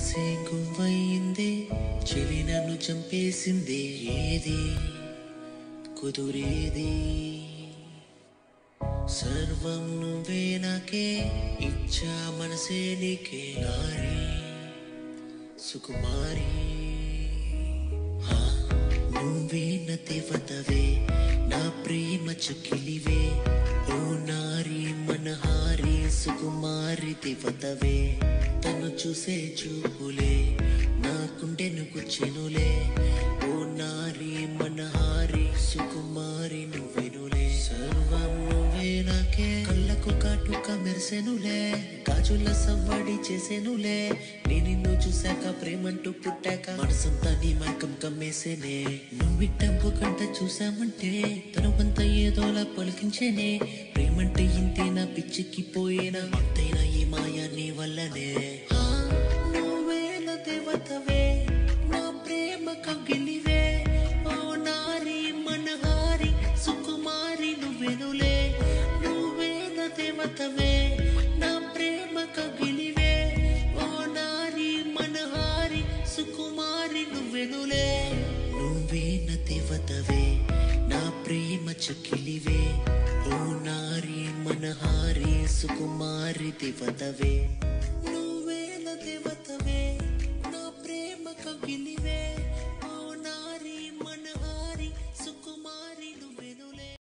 మనసే గువ్వయిందే చెలి నన్ను చంపేసిందే ఏది కుదురేది సర్వం నువ్వే నాకే ఇచ్చా మనసే నీకే నారి సుకుమారి నువ్వే నా దేవతవే నా ప్రేమ చకిలివే ఓ నారి మనహారి సుకుమారి దేవతవే తను చూసే చూపులే నా గుండెను గుచ్చెనులే ఓ నారి మనహారి సుకుమారి నువ్వెనులే సర్వం నువ్వే నాకే కళ్ళకు కాటుక మెరిసెనులే గాజుల సవ్వడి చేసెనులే నీ నిన్ను చూశాక ప్రేమంటూ పుట్టాక మనసంతా నీ మైకం కమ్మేసేనే నువ్విట్టంపు కంట చూసామంటే తనవంతా ఏదోలా పలికించేనే ప్రేమంటే ఇంతేనా పిచ్చికి పోయేనా అంతైనా ఈ మాయా నీ వల్లనే నువ్వే నా దేవతవే నా ప్రేమ కగిలివే ఓ నారి మనహారి సుకుమారి నువ్వెనులే నువ్వే నా దేవతవే నా ప్రేమ కగిలివే ఓ నారి మనహారి సుకుమారి నువ్వెనులే నువ్వే నా దేవతవే నా ప్రేమ చకిలివే ఓ నారి మనహారి సుకుమారి దేవతవే